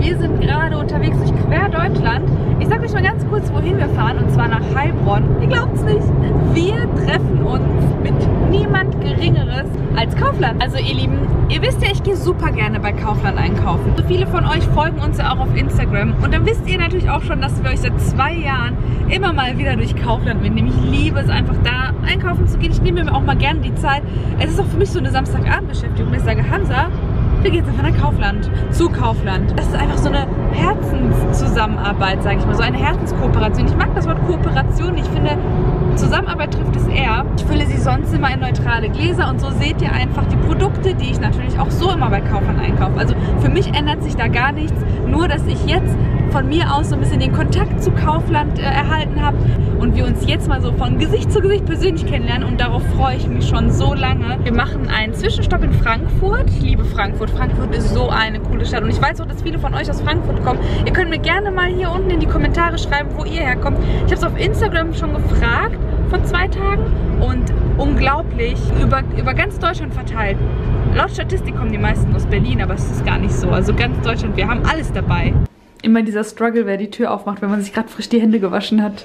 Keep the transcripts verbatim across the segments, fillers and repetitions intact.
Wir sind gerade unterwegs durch quer Deutschland. Ich sag euch mal ganz kurz, wohin wir fahren, und zwar nach Heilbronn. Ihr glaubt's nicht. Wir treffen uns mit niemand Geringeres als Kaufland. Also ihr Lieben, ihr wisst ja, ich gehe super gerne bei Kaufland einkaufen. So viele von euch folgen uns ja auch auf Instagram. Und dann wisst ihr natürlich auch schon, dass wir euch seit zwei Jahren immer mal wieder durch Kaufland mitnehmen. Ich liebe es einfach, da einkaufen zu gehen. Ich nehme mir auch mal gerne die Zeit. Es ist auch für mich so eine Samstagabendbeschäftigung. Ich sage, Hamza, wir gehen jetzt einfach nach Kaufland, zu Kaufland. Das ist einfach so eine Herzenszusammenarbeit, sage ich mal, so eine Herzenskooperation. Ich mag das Wort Kooperation, ich finde, Zusammenarbeit trifft es eher. Ich fülle sie sonst immer in neutrale Gläser und so seht ihr einfach die Produkte, die ich natürlich auch so immer bei Kaufland einkaufe. Also für mich ändert sich da gar nichts, nur dass ich jetzt von mir aus so ein bisschen den Kontakt zu Kaufland äh, erhalten habe und wir uns jetzt mal so von Gesicht zu Gesicht persönlich kennenlernen, und darauf freue ich mich schon so lange. Wir machen einen Zwischenstopp in Frankfurt. Ich liebe Frankfurt. Frankfurt ist so eine coole Stadt und ich weiß auch, dass viele von euch aus Frankfurt kommen. Ihr könnt mir gerne mal hier unten in die Kommentare schreiben, wo ihr herkommt. Ich habe es auf Instagram schon gefragt vor zwei Tagen und unglaublich, über, über ganz Deutschland verteilt. Laut Statistik kommen die meisten aus Berlin, aber es ist gar nicht so. Also ganz Deutschland, wir haben alles dabei. Immer dieser Struggle, wer die Tür aufmacht, wenn man sich gerade frisch die Hände gewaschen hat.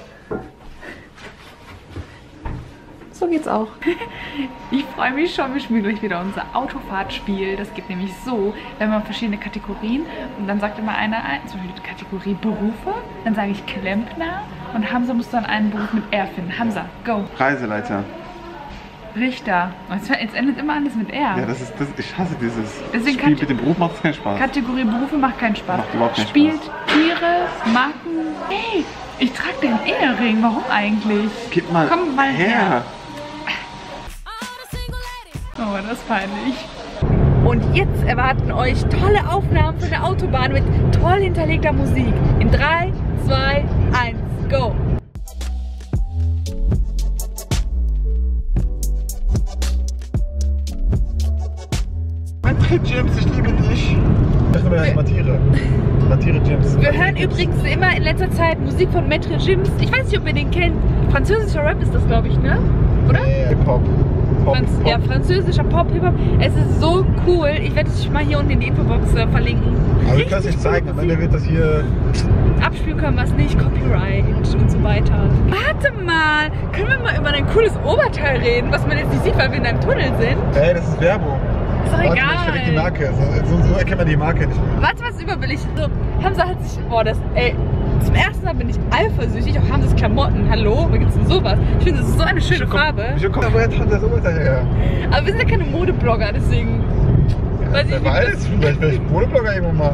So geht's auch. Ich freue mich schon, wir spielen gleich wieder unser Autofahrtspiel. Das geht nämlich so, wenn man verschiedene Kategorien, und dann sagt immer einer, zum Beispiel die Kategorie Berufe, dann sage ich Klempner und Hamza muss dann einen Beruf mit R finden. Hamza, go. Reiseleiter. Richter. Jetzt endet immer alles mit R. Ja, das ist, das, ich hasse dieses Deswegen Spiel mit dem Beruf, macht keinen Spaß. Kategorie Berufe macht keinen Spaß. Macht überhaupt keinen Spielt Spaß. Tiere, Marken. Hey, ich trage den Ehering. Warum eigentlich? Gib mal, Komm mal her. her. Oh, das ist peinlich. Und jetzt erwarten euch tolle Aufnahmen von der Autobahn mit toll hinterlegter Musik. In drei, zwei, eins, go! Mathe James, ich liebe dich. Das ist aber Matire. Matire James. Wir hören übrigens immer in letzter Zeit Musik von Maître Gims. Ich weiß nicht, ob ihr den kennt. Französischer Rap ist das, glaube ich, ne? Oder? Nee, Pop. Pop, Franz Pop. Ja, französischer Pop, Hip-Hop. Es ist so cool. Ich werde es mal hier unten in die Infobox äh, verlinken. Aber ich kann es nicht zeigen, am Ende wird das hier... Abspielen können wir es nicht, Copyright und so weiter. Warte mal, können wir mal über ein cooles Oberteil reden, was man jetzt nicht sieht, weil wir in einem Tunnel sind? Ey, das ist Werbung. Ist doch Warte, egal. ich verlinke die Marke. So, so, so erkennt man die Marke nicht mehr. Warte, was überbillig. So, Hamza hat sich, boah, das, ey, zum ersten Mal bin ich eifersüchtig auf Hamzas Klamotten. Hallo, wo gibt's denn sowas? Ich finde, das ist so eine schöne Wieso Farbe. Kommt, wieso kommt woher hat das Oberteil her? Aber wir sind ja keine Modeblogger, deswegen. Ja, weiß ich wer nicht, weiß, vielleicht werde ich Modeblogger irgendwann mal.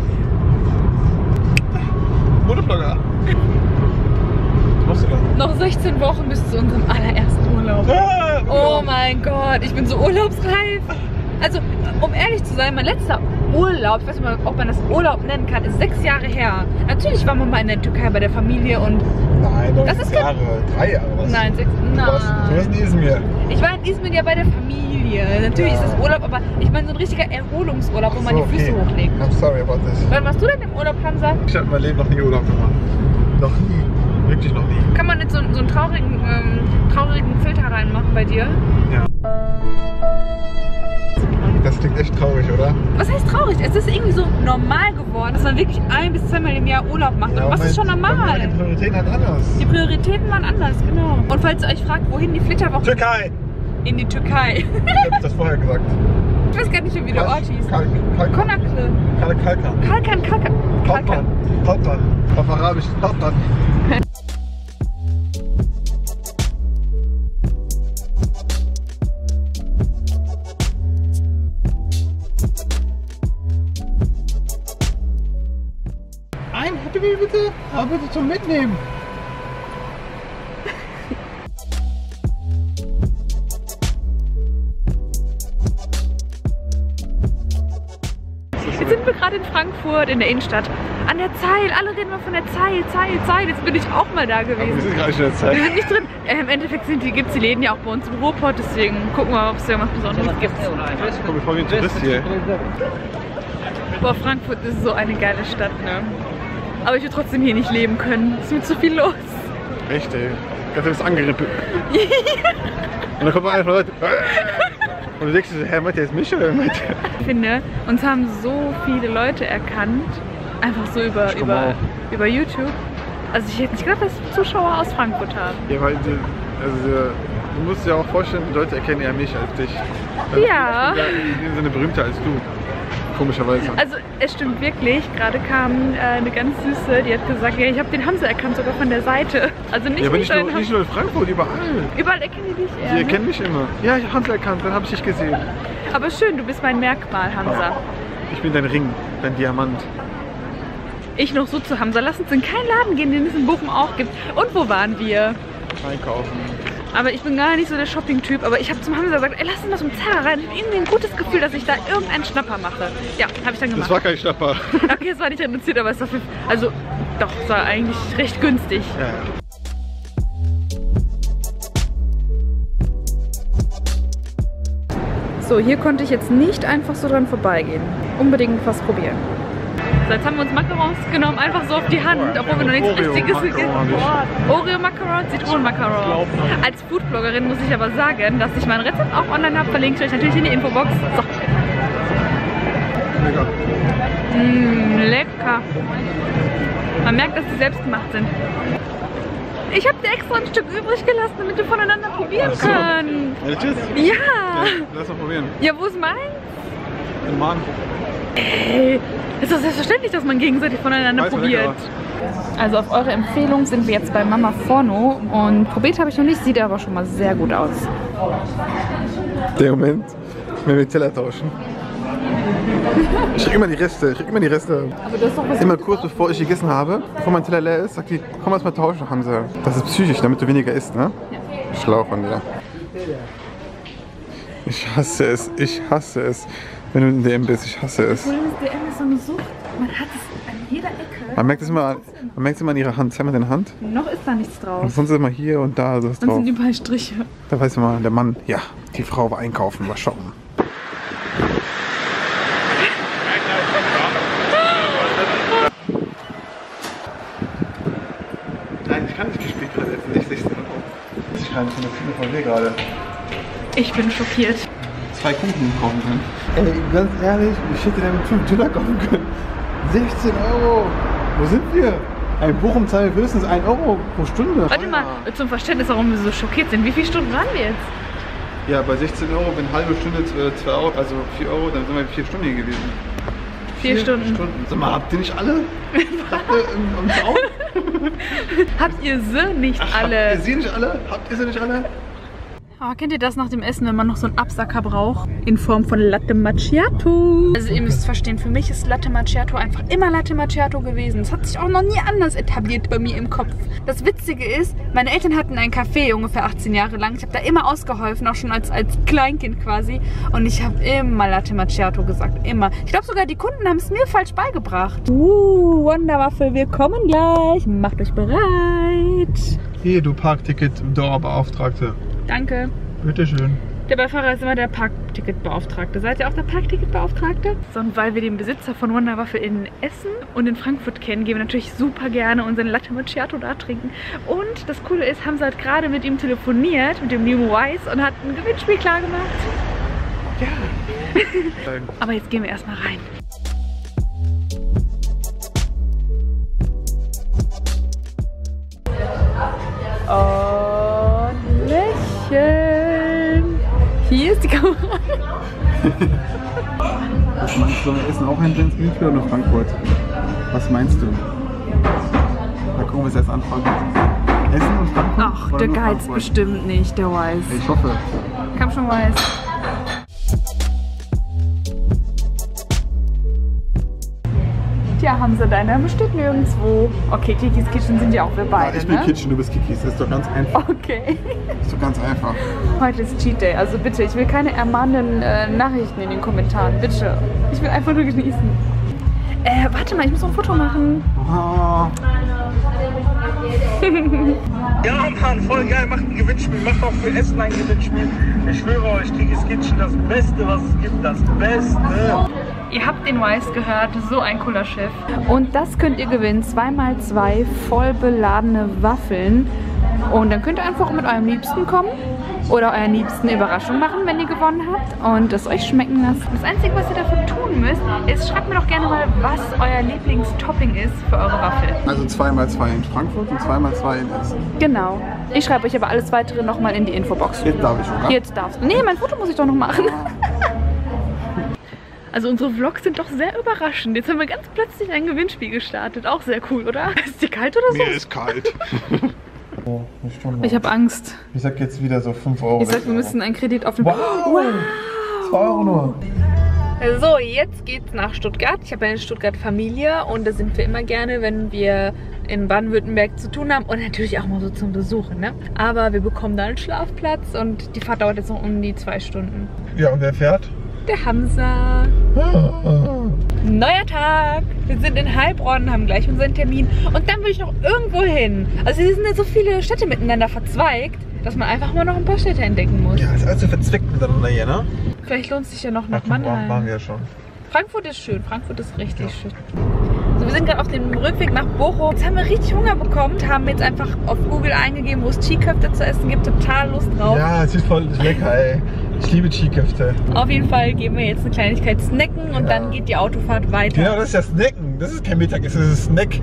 Modeblogger. Was machst du da? Noch sechzehn Wochen bis zu unserem allerersten Urlaub. Ah, Oh mein Gott, ich bin so urlaubsreif. Also, um ehrlich zu sein, mein letzter Urlaub, ich weiß nicht mal, ob man das Urlaub nennen kann, ist sechs Jahre her. Natürlich waren wir mal in der Türkei bei der Familie und... Nein, doch Das sechs ist Jahre, drei Jahre. Was? Nein, sechs... Du warst, du warst Nein. in Izmir. Ich war in Izmir ja bei der Familie. Natürlich Ja. ist das Urlaub, aber ich meine so ein richtiger Erholungsurlaub, wo man So, die Füße okay. hochlegt. I'm sorry about this. Wann warst du denn im Urlaub, Hamza? Ich habe mein Leben noch nie Urlaub gemacht. Noch nie. Wirklich noch nie. Kann man jetzt so, so einen traurigen, ähm, traurigen Filter reinmachen bei dir? Ja. Das klingt echt traurig, oder? Was heißt traurig? Es ist irgendwie so normal geworden, dass man wirklich ein bis zweimal im Jahr Urlaub macht. Ja, Und was mein- ist schon normal? Die Prioritäten halt anders. Die Prioritäten waren anders, genau. Und falls ihr euch fragt, wohin die Flitterwoche... Türkei! In die Türkei. Ich hab das vorher gesagt. Ich weiß gar nicht mehr, wie der Ort hieß. Kalk, Kalkan. Konakle. Kalk, Kalkan. Kalkan, Kalkan. Kalkan. Kalkan. Auf Arabisch. Kalkan. Ein Happy Meal bitte? Aber bitte zum Mitnehmen. Jetzt sind wir gerade in Frankfurt, in der Innenstadt. An der Zeil. Alle reden mal von der Zeil, Zeil, Zeil. Jetzt bin ich auch mal da Aber wir gewesen. sind gerade schon in der Zeit. Wir sind nicht drin. Äh, Im Endeffekt gibt es die Läden ja auch bei uns im Ruhrpott. Deswegen gucken wir mal, ob es irgendwas Besonderes gibt. Komm, ich freue mich ein Tourist hier. Boah, Frankfurt ist so eine geile Stadt, ne? Aber ich will trotzdem hier nicht leben können. Es ist mir zu viel los. Echt, ey. Ganz ist angerippelt. Und dann kommt noch einer von Leuten. Und du denkst dir so, Herr, meint der jetzt mich oder meint der? Ich finde, uns haben so viele Leute erkannt. Einfach so über, Ich komm über, auch. über YouTube. Also ich hätte nicht gedacht, dass wir Zuschauer aus Frankfurt haben. Ja, weil du, also, du musst dir auch vorstellen, die Leute erkennen eher mich als dich. Ja. Ich bin ja in dem Sinne berühmter als du. Komischerweise. Also es stimmt wirklich, gerade kam äh, eine ganz süße, die hat gesagt, ja, ich habe den Hamza erkannt, sogar von der Seite. Also nicht, Ja, aber nicht, nicht, nur, nur nicht nur in Frankfurt, überall. überall erkennen die dich eher. Die Ne? erkennen mich immer. Ja, ich hab's erkannt, dann habe ich dich gesehen. Aber schön, du bist mein Merkmal, Hamza. Ich bin dein Ring, dein Diamant. Ich noch so zu Hamza. Lass uns in keinen Laden gehen, den es in Bochum auch gibt. Und wo waren wir? Einkaufen. Aber ich bin gar nicht so der Shopping-Typ. Aber ich habe zum Hamza gesagt, ey, lass uns mal zum Zara rein. Ich habe irgendwie ein gutes Gefühl, dass ich da irgendeinen Schnapper mache. Ja, habe ich dann gemacht. Das war kein Schnapper. Okay, es war nicht reduziert, aber es war, also doch, es war eigentlich recht günstig. Ja, ja. So, hier konnte ich jetzt nicht einfach so dran vorbeigehen. Unbedingt was probieren. So, jetzt haben wir uns Macarons genommen, einfach so auf die Hand, obwohl wir noch nichts Richtiges gegessen haben. Oreo-Macaron, Zitronen-Macaron. Als Foodbloggerin muss ich aber sagen, dass ich mein Rezept auch online habe, verlinke ich euch natürlich in die Infobox. So. Lecker. Mmh, lecker. Man merkt, dass die selbst gemacht sind. Ich habe dir extra ein Stück übrig gelassen, damit wir voneinander probieren Ach so. können. Ja, tschüss. Ja. Ja, lass mal probieren. Ja, wo ist meins? Im Magen. Ey, ist doch selbstverständlich, dass man gegenseitig voneinander Weiß man probiert. lecker. Also auf eure Empfehlung sind wir jetzt bei Mama Forno und probiert habe ich noch nicht, sieht aber schon mal sehr gut aus. Der Moment, wenn wir Teller tauschen. Ich krieg immer die Reste, ich krieg immer die Reste. Aber das ist doch was Immer kurz bevor ich gegessen habe, bevor mein Teller leer ist, sagt die, komm erst mal tauschen, Hamza. Das ist psychisch, damit du weniger isst, ne? Ja. Schlau von dir. Ich hasse es, ich hasse es. Wenn du in D M bist, ich hasse es. D M ist so eine Sucht. Man hat es an jeder Ecke. Man merkt es immer, man merkt es immer an ihrer Hand. Zeig mal deine Hand. Noch ist da nichts drauf. Und sonst ist immer hier und da so was Sonst drauf. sind überall Striche. Da weiß man, der Mann, ja, die Frau war einkaufen, war shoppen. Nein, ich kann nicht gespielt gerade jetzt nicht sechzehn Euro. Ich kann von der Firma V W gerade Ich bin schockiert. zwei Kuchen kaufen können. Ey, ganz ehrlich, ich hätte damit fünf Döner kaufen können. sechzehn Euro! Wo sind wir? Ein Bochum zahlt höchstens ein Euro pro Stunde. Warte mal, zum Verständnis, warum wir so schockiert sind. Wie viele Stunden waren wir jetzt? Ja, bei sechzehn Euro, wenn eine halbe Stunde zwei Euro, also vier Euro, dann sind wir vier Stunden hier gewesen. Vier, Stunden. Stunden. Sag mal, habt ihr nicht alle? Habt ihr im, im Zaun? Habt ihr sie nicht Ach, alle? Habt ihr sie nicht alle? Habt ihr sie nicht alle? Oh, kennt ihr das nach dem Essen, wenn man noch so einen Absacker braucht? In Form von Latte Macchiato. Also ihr müsst verstehen, für mich ist Latte Macchiato einfach immer Latte Macchiato gewesen. Es hat sich auch noch nie anders etabliert bei mir im Kopf. Das Witzige ist, meine Eltern hatten ein Café ungefähr achtzehn Jahre lang. Ich habe da immer ausgeholfen, auch schon als, als Kleinkind quasi. Und ich habe immer Latte Macchiato gesagt, immer. Ich glaube sogar, die Kunden haben es mir falsch beigebracht. Uh, Wonderwaffel, wir kommen gleich. Macht euch bereit. Hier, du Parkticket-Dauerbeauftragte. Danke. Bitteschön. Der Beifahrer ist immer der Parkticketbeauftragte. Seid ihr auch der Parkticketbeauftragte? So, und weil wir den Besitzer von Wonderwaffel in Essen und in Frankfurt kennen, gehen wir natürlich super gerne unseren Latte Macchiato da trinken. Und das Coole ist, Hamza hat gerade mit ihm telefoniert, mit dem lieben Wise, und hat ein Gewinnspiel klar gemacht. Ja. Aber jetzt gehen wir erstmal rein. Und lächeln. Hier ist die Kamera. Was meinst du, wir essen auch ein Jens Gewinnspiel oder Frankfurt? Was meinst du? Da gucken wir es erst an, Frankfurt. Essen und Frankfurt? Ach, oder der nur Geiz Frankfurt? bestimmt nicht, der Wise. Ich hoffe. Komm schon, Wise. Tja, Hamza, dein Name steht nirgendwo. Okay, Kikis Kitchen sind ja auch wir beide, Ich bin ne? Kitchen, du bist Kikis. Das ist doch ganz einfach. Okay. Das ist doch ganz einfach. Heute ist Cheat Day, also bitte, ich will keine ermahnenden äh, Nachrichten in den Kommentaren, bitte. Ich will einfach nur genießen. Äh, warte mal, ich muss noch ein Foto machen. Oh. Ja Mann, voll geil, macht ein Gewinnspiel, macht auch für Essen ein Gewinnspiel. Ich schwöre euch, Kikis Kitchen, das Beste, was es gibt, das Beste. Ihr habt den Wise gehört, so ein cooler Chef. Und das könnt ihr gewinnen, zwei mal zwei voll beladene Waffeln. Und dann könnt ihr einfach mit eurem Liebsten kommen oder euren Liebsten eine Überraschung machen, wenn ihr gewonnen habt und es euch schmecken lasst. Das Einzige, was ihr dafür tun müsst, ist, schreibt mir doch gerne mal, was euer Lieblingstopping ist für eure Waffel. Also zwei mal zwei in Frankfurt und zwei mal zwei in Essen. Genau. Ich schreibe euch aber alles weitere nochmal in die Infobox. Jetzt darf ich schon. Jetzt darfst du. Nee, mein Foto muss ich doch noch machen. Also unsere Vlogs sind doch sehr überraschend. Jetzt haben wir ganz plötzlich ein Gewinnspiel gestartet. Auch sehr cool, oder? Ist dir kalt oder so? Mir ist kalt. Oh, eine Stunde. Ich habe Angst. Ich sag jetzt wieder so fünf Euro. Ich sag, wir müssen einen Kredit aufnehmen. Wow! wow. zwei Euro nur. So, jetzt geht's nach Stuttgart. Ich habe eine Stuttgart-Familie und da sind wir immer gerne, wenn wir in Baden-Württemberg zu tun haben und natürlich auch mal so zum Besuchen, ne? Aber wir bekommen da einen Schlafplatz und die Fahrt dauert jetzt noch um die zwei Stunden. Ja, und wer fährt? Der Hamza. Neuer Tag. Wir sind in Heilbronn, haben gleich unseren Termin und dann will ich noch irgendwo hin. Also hier sind ja so viele Städte miteinander verzweigt, dass man einfach mal noch ein paar Städte entdecken muss. Ja, ist alles so verzwickt miteinander hier, ne? Vielleicht lohnt es sich ja noch nach Ach, Mannheim. Waren wir ja schon. Frankfurt ist schön. Frankfurt ist richtig ja. schön. So, wir sind gerade auf dem Rückweg nach Bochum. Jetzt haben wir richtig Hunger bekommen. Haben jetzt einfach auf Google eingegeben, wo es Chi-Köfte zu essen gibt. Total Lust drauf. Ja, es ist voll lecker, ey. Ich liebe Chi-Köfte. Auf jeden Fall geben wir jetzt eine Kleinigkeit snacken und ja. dann geht die Autofahrt weiter. Genau, das ist ja Snacken. Das ist kein Mittagessen, das ist Snack.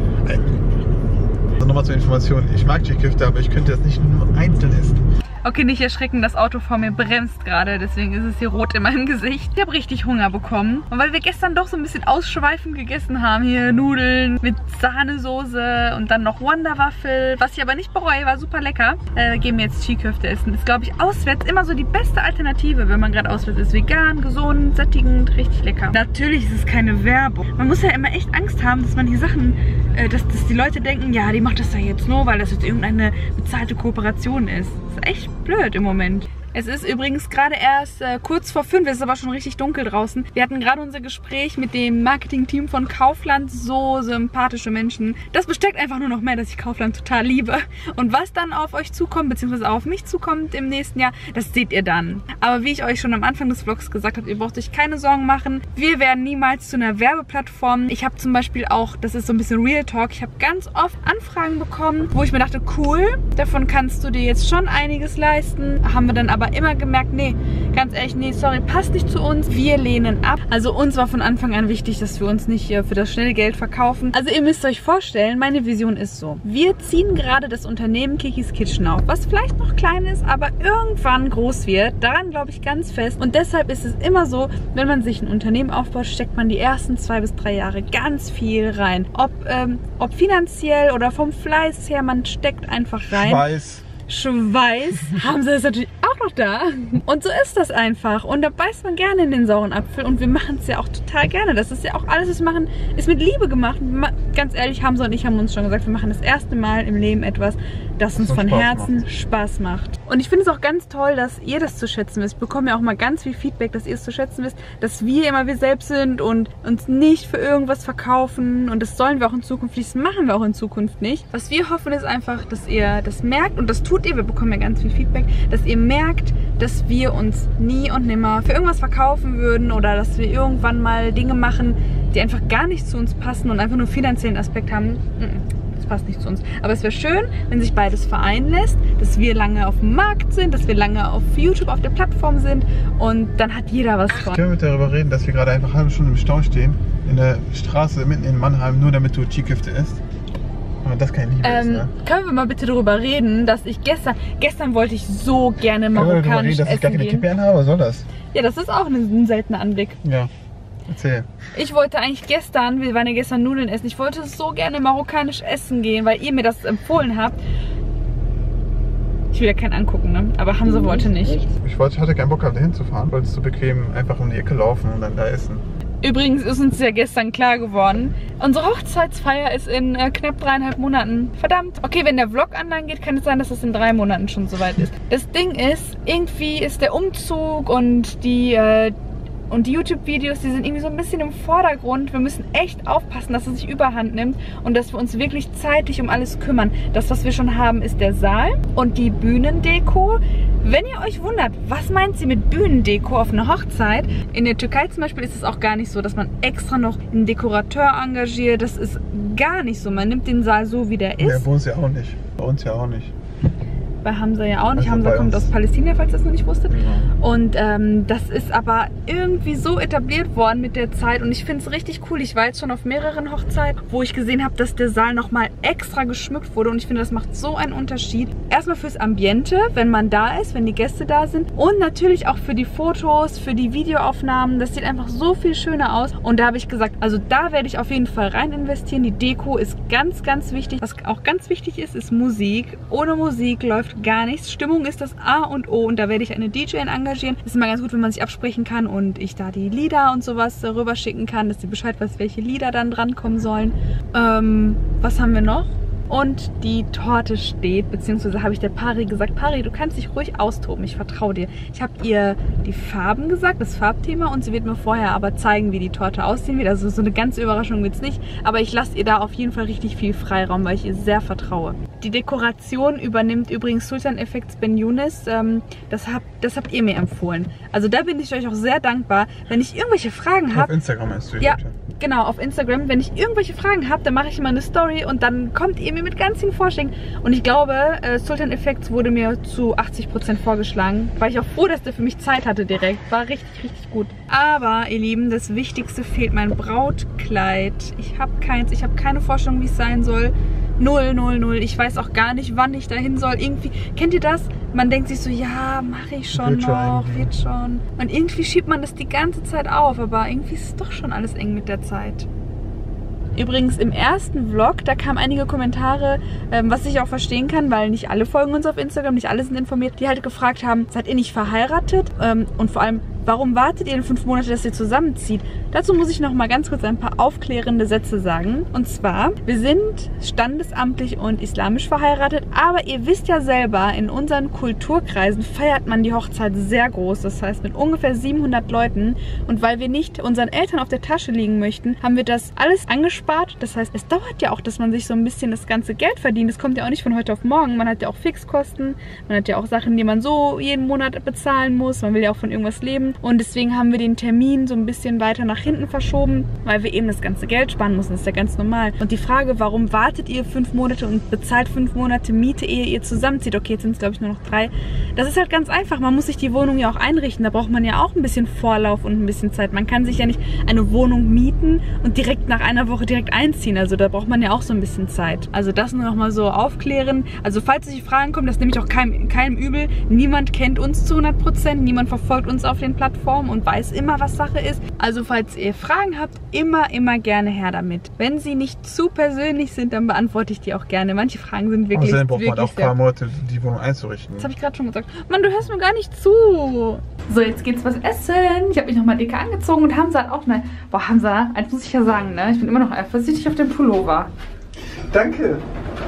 Also nochmal zur Information. Ich mag Chi-Köfte, aber ich könnte das nicht nur einzeln essen. Okay, nicht erschrecken, das Auto vor mir bremst gerade, deswegen ist es hier rot in meinem Gesicht. Ich habe richtig Hunger bekommen. Und weil wir gestern doch so ein bisschen ausschweifend gegessen haben, hier Nudeln mit Sahnesoße und dann noch Wonderwaffel, was ich aber nicht bereue, war super lecker, äh, gehen wir jetzt Chi-Köfte essen. Ist, glaube ich, auswärts immer so die beste Alternative, wenn man gerade auswärts ist. Vegan, gesund, sättigend, richtig lecker. Natürlich ist es keine Werbung. Man muss ja immer echt Angst haben, dass man die Sachen, äh, dass, dass die Leute denken, ja, die macht das da jetzt nur, weil das jetzt irgendeine bezahlte Kooperation ist. Das ist echt blöd im Moment. Es ist übrigens gerade erst äh, kurz vor fünf, es ist aber schon richtig dunkel draußen. Wir hatten gerade unser Gespräch mit dem Marketing-Team von Kaufland, so sympathische Menschen. Das bestärkt einfach nur noch mehr, dass ich Kaufland total liebe. Und was dann auf euch zukommt, beziehungsweise auf mich zukommt im nächsten Jahr, das seht ihr dann. Aber wie ich euch schon am Anfang des Vlogs gesagt habe, ihr braucht euch keine Sorgen machen. Wir werden niemals zu einer Werbeplattform. Ich habe zum Beispiel auch, das ist so ein bisschen Real Talk, ich habe ganz oft Anfragen bekommen, wo ich mir dachte, cool, davon kannst du dir jetzt schon einiges leisten. Haben wir dann aber aber immer gemerkt, nee, ganz ehrlich, nee, sorry, passt nicht zu uns. Wir lehnen ab. Also uns war von Anfang an wichtig, dass wir uns nicht hier für das schnelle Geld verkaufen. Also ihr müsst euch vorstellen, meine Vision ist so. Wir ziehen gerade das Unternehmen Kikis Kitchen auf, was vielleicht noch klein ist, aber irgendwann groß wird. Daran glaube ich ganz fest. Und deshalb ist es immer so, wenn man sich ein Unternehmen aufbaut, steckt man die ersten zwei bis drei Jahre ganz viel rein. Ob, ähm, ob finanziell oder vom Fleiß her, man steckt einfach rein. Schweiß. Schweiß haben sie das natürlich auch noch da. Und so ist das einfach. Und da beißt man gerne in den sauren Apfel. Und wir machen es ja auch total gerne. Das ist ja auch alles, was wir machen, ist mit Liebe gemacht. Ganz ehrlich, Hamza und ich haben uns schon gesagt, wir machen das erste Mal im Leben etwas, das uns von Herzen Spaß macht. Und ich finde es auch ganz toll, dass ihr das zu schätzen wisst. Ich bekomme ja auch mal ganz viel Feedback, dass ihr es zu schätzen wisst, dass wir immer wir selbst sind und uns nicht für irgendwas verkaufen. Und das sollen wir auch in Zukunft nicht, das machen wir auch in Zukunft nicht. Was wir hoffen, ist einfach, dass ihr das merkt und das tut ihr, wir bekommen ja ganz viel Feedback, dass ihr merkt, dass wir uns nie und nimmer für irgendwas verkaufen würden oder dass wir irgendwann mal Dinge machen, die einfach gar nicht zu uns passen und einfach nur finanziellen Aspekt haben. Das passt nicht zu uns. Aber es wäre schön, wenn sich beides vereinen lässt, dass wir lange auf dem Markt sind, dass wir lange auf YouTube auf der Plattform sind und dann hat jeder was von. Können wir darüber reden, dass wir gerade einfach eine halbe Stunde im Stau stehen, in der Straße mitten in Mannheim, nur damit du Chi-Köfte isst? Das kann ich nicht ähm, ne? Können wir mal bitte darüber reden, dass ich gestern, gestern wollte ich so gerne marokkanisch reden, dass essen ich gar keine gehen. Kippe habe, was soll das? Ja, das ist auch ein, ein seltener Anblick. Ja, erzähl. Ich wollte eigentlich gestern, wir waren ja gestern Nudeln essen, ich wollte so gerne marokkanisch essen gehen, weil ihr mir das empfohlen habt. Ich will ja keinen angucken, ne? Aber Hamza wollte nicht. Ich wollte, hatte keinen Bock gehabt, da hinzufahren, wollte es so bequem einfach um die Ecke laufen und dann da essen. Übrigens ist uns ja gestern klar geworden, unsere Hochzeitsfeier ist in äh, knapp dreieinhalb Monaten. Verdammt. Okay, wenn der Vlog online geht, kann es sein, dass es in drei Monaten schon soweit ist. Das Ding ist, irgendwie ist der Umzug und die, äh, und die YouTube-Videos, die sind irgendwie so ein bisschen im Vordergrund. Wir müssen echt aufpassen, dass es sich überhand nimmt und dass wir uns wirklich zeitig um alles kümmern. Das, was wir schon haben, ist der Saal und die Bühnendeko. Wenn ihr euch wundert, was meint sie mit Bühnendeko auf einer Hochzeit? In der Türkei zum Beispiel ist es auch gar nicht so, dass man extra noch einen Dekorateur engagiert. Das ist gar nicht so. Man nimmt den Saal so, wie der ist. Ja, bei uns ja auch nicht. Bei uns ja auch nicht. bei Hamza ja auch nicht. Also Hamza kommt uns. aus Palästina, falls ihr das noch nicht wusstet. Ja. Und ähm, das ist aber irgendwie so etabliert worden mit der Zeit und ich finde es richtig cool. Ich war jetzt schon auf mehreren Hochzeiten, wo ich gesehen habe, dass der Saal nochmal extra geschmückt wurde und ich finde, das macht so einen Unterschied. Erstmal fürs Ambiente, wenn man da ist, wenn die Gäste da sind und natürlich auch für die Fotos, für die Videoaufnahmen. Das sieht einfach so viel schöner aus und da habe ich gesagt, also da werde ich auf jeden Fall rein investieren. Die Deko ist ganz, ganz wichtig. Was auch ganz wichtig ist, ist Musik. Ohne Musik läuft gar nichts. Stimmung ist das A und O und da werde ich eine D J engagieren. Das ist immer ganz gut, wenn man sich absprechen kann und ich da die Lieder und sowas rüber schicken kann, dass sie Bescheid weiß, welche Lieder dann drankommen sollen. Ähm, was haben wir noch? Und die Torte steht, beziehungsweise habe ich der Pari gesagt, Pari, du kannst dich ruhig austoben, ich vertraue dir. Ich habe ihr die Farben gesagt, das Farbthema und sie wird mir vorher aber zeigen, wie die Torte aussehen wird. Also so eine ganze Überraschung wird es nicht, aber ich lasse ihr da auf jeden Fall richtig viel Freiraum, weil ich ihr sehr vertraue. Die Dekoration übernimmt übrigens Sultan Effects Ben Younes, ähm, das, hab, das habt ihr mir empfohlen. Also da bin ich euch auch sehr dankbar. Wenn ich irgendwelche Fragen habe... Auf Instagram meinst du die Ja, Leute? genau, auf Instagram. Wenn ich irgendwelche Fragen habe, dann mache ich immer eine Story und dann kommt ihr mir mit ganz vielen Vorschlägen. Und ich glaube, äh, Sultan Effects wurde mir zu achtzig Prozent vorgeschlagen. War ich auch froh, dass der für mich Zeit hatte direkt. War richtig, richtig gut. Aber, ihr Lieben, das Wichtigste fehlt, mein Brautkleid. Ich habe keins, ich habe keine Vorstellung, wie es sein soll. Null, null, null. Ich weiß auch gar nicht, wann ich dahin soll. Irgendwie, kennt ihr das? Man denkt sich so, ja, mache ich schon Wird schon noch, irgendwie. wird schon. Und irgendwie schiebt man das die ganze Zeit auf, aber irgendwie ist es doch schon alles eng mit der Zeit. Übrigens im ersten Vlog, da kamen einige Kommentare, ähm, was ich auch verstehen kann, weil nicht alle folgen uns auf Instagram, nicht alle sind informiert, die halt gefragt haben, seid ihr nicht verheiratet? Ähm, und vor allem, warum wartet ihr in fünf Monate, dass ihr zusammenzieht? Dazu muss ich noch mal ganz kurz ein paar aufklärende Sätze sagen. Und zwar, wir sind standesamtlich und islamisch verheiratet, aber ihr wisst ja selber, in unseren Kulturkreisen feiert man die Hochzeit sehr groß, das heißt mit ungefähr siebenhundert Leuten. Und weil wir nicht unseren Eltern auf der Tasche liegen möchten, haben wir das alles angespart. Das heißt, es dauert ja auch, dass man sich so ein bisschen das ganze Geld verdient. Das kommt ja auch nicht von heute auf morgen. Man hat ja auch Fixkosten, man hat ja auch Sachen, die man so jeden Monat bezahlen muss. Man will ja auch von irgendwas leben. Und deswegen haben wir den Termin so ein bisschen weiter nach hinten verschoben, weil wir eben das ganze Geld sparen müssen. Das ist ja ganz normal. Und die Frage, warum wartet ihr fünf Monate und bezahlt fünf Monate Miete, ehe ihr zusammenzieht? Okay, jetzt sind es glaube ich nur noch drei. Das ist halt ganz einfach. Man muss sich die Wohnung ja auch einrichten. Da braucht man ja auch ein bisschen Vorlauf und ein bisschen Zeit. Man kann sich ja nicht eine Wohnung mieten und direkt nach einer Woche direkt einziehen. Also da braucht man ja auch so ein bisschen Zeit. Also das nur noch mal so aufklären. Also falls solche Fragen kommen, das nehme ich auch keinem, keinem übel. Niemand kennt uns zu hundert Prozent. Niemand verfolgt uns auf den Plattformen und weiß immer, was Sache ist. Also falls ihr Fragen habt, immer, immer gerne her damit. Wenn sie nicht zu persönlich sind, dann beantworte ich die auch gerne. Manche Fragen sind wirklich, Außerdem braucht man wirklich auch ein paar Monate, die Wohnung einzurichten. Das habe ich gerade schon gesagt. Mann, du hörst mir gar nicht zu. So, jetzt geht's was essen. Ich habe mich nochmal dicker angezogen und Hamza hat auch eine... Boah, Hamza, eins muss ich ja sagen, ne? Ich bin immer noch eifersüchtig auf den Pullover. Danke!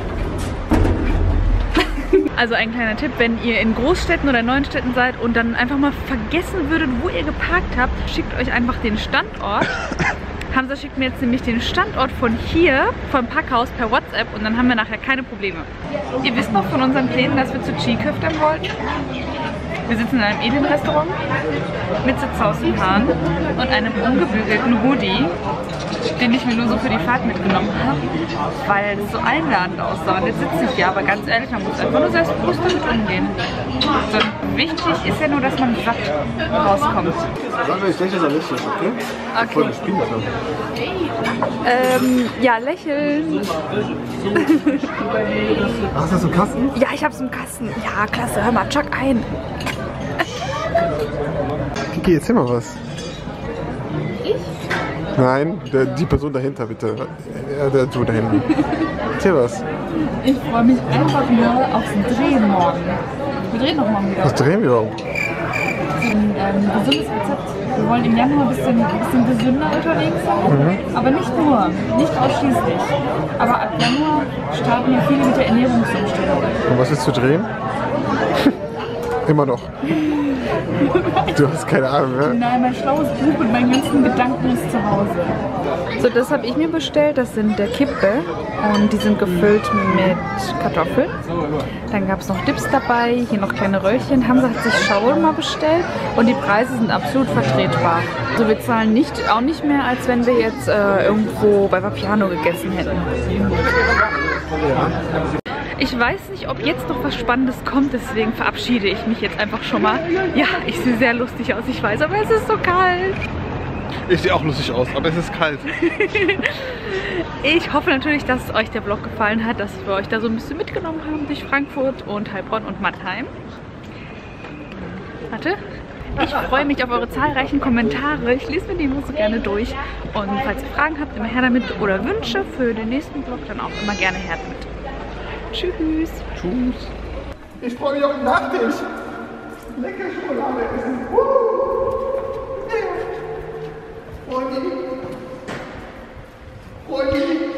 Also ein kleiner Tipp, wenn ihr in Großstädten oder neuen Städten seid und dann einfach mal vergessen würdet, wo ihr geparkt habt, schickt euch einfach den Standort. Hamza schickt mir jetzt nämlich den Standort von hier, vom Packhaus per WhatsApp und dann haben wir nachher keine Probleme. Ihr wisst noch von unseren Plänen, dass wir zu Chi-Köftern wollten? Wir sitzen in einem edlen Restaurant mit Sitzhaus in Hahn und einem ungebügelten Hoodie, den ich mir nur so für die Fahrt mitgenommen habe, weil es so einladend aussah. Und jetzt sitze ich hier, aber ganz ehrlich, man muss einfach nur selbstbewusst damit umgehen. So, wichtig ist ja nur, dass man satt rauskommt. Sag mir, ich lächle so lächeln, okay? Okay. Voll gespielt, Ähm, ja, lächeln. Hast du das im Kasten? Ja, ich hab's im Kasten. Ja, klasse, hör mal, chuck ein. Kiki, erzähl mal was. Ich? Nein, der, die Person dahinter, bitte. Ja, der du da hinten. Erzähl was. Ich freue mich einfach nur aufs Drehen morgen. Wir drehen noch morgen wieder. Was drehen wir überhaupt? Ein ähm, gesundes Rezept. Wir wollen im Januar ein bisschen, ein bisschen gesünder unterwegs sein. Mhm. Aber nicht nur, nicht ausschließlich. Aber ab Januar starten ja viele mit der Ernährungsumstellung. Und was ist zu drehen? Immer noch. Du hast keine Ahnung, ne? Nein, mein schlaues Buch mit meinen ganzen Gedanken ist zu Hause. So, das habe ich mir bestellt. Das sind der Kippe und die sind gefüllt mit Kartoffeln. Dann gab es noch Dips dabei, hier noch kleine Röllchen. Hamza hat sich Shawarma bestellt und die Preise sind absolut vertretbar. Also wir zahlen nicht, auch nicht mehr, als wenn wir jetzt äh, irgendwo bei Vapiano gegessen hätten. Ich weiß nicht, ob jetzt noch was Spannendes kommt, deswegen verabschiede ich mich jetzt einfach schon mal. Ja, ich sehe sehr lustig aus, ich weiß, aber es ist so kalt. Ich sehe auch lustig aus, aber es ist kalt. Ich hoffe natürlich, dass euch der Vlog gefallen hat, dass wir euch da so ein bisschen mitgenommen haben durch Frankfurt und Heilbronn und Mannheim. Warte. Ich freue mich auf eure zahlreichen Kommentare. Ich lese mir die immer so gerne durch. Und falls ihr Fragen habt, immer her damit. Oder Wünsche für den nächsten Vlog, dann auch immer gerne her damit. Tschüss. Tschüss. Ich freue mich auf den Nachtisch. Lecker Schokolade essen. Uh. Freunde. Freunde.